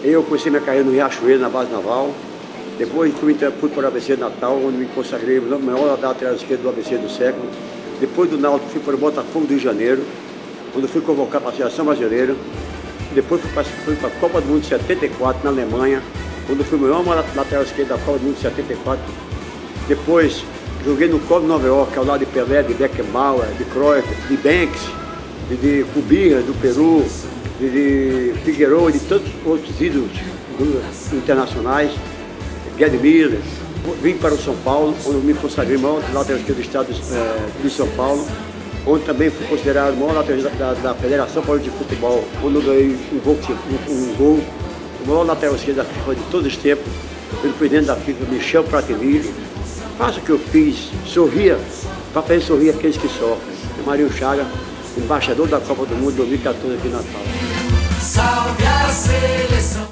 Eu comecei minha carreira no Riachuelo, na base naval. Depois fui para o ABC Natal, onde me consagrei o maior lateral esquerdo do ABC do século. Depois do Náutico fui para o Botafogo do Rio de Janeiro, onde fui convocado para a seleção brasileira. Depois fui para a Copa do Mundo de 74 na Alemanha, onde fui o maior lateral esquerdo da Copa do Mundo de 74. Depois joguei no Clube de Nova York, ao lado de Pelé, de Beckenbauer, de Cruyff, de Banks, de Cubilla, do Peru, de Figueiredo, de tantos outros ídolos internacionais, Gerd Müller. Vim para o São Paulo, onde me consagrei o maior lateral esquerdo do estado de São Paulo, onde também fui considerado o maior lateral da Federação Paulista de Futebol, onde eu ganhei um gol, o maior lateral esquerdo da FIFA de todos os tempos, pelo presidente da FIFA, Michel Platini. Faça o que eu fiz, sorria, para fazer sorrir aqueles que sofrem. Marinho Chaga, embaixador da Copa do Mundo 2014 aqui em Natal. Salve a seleção!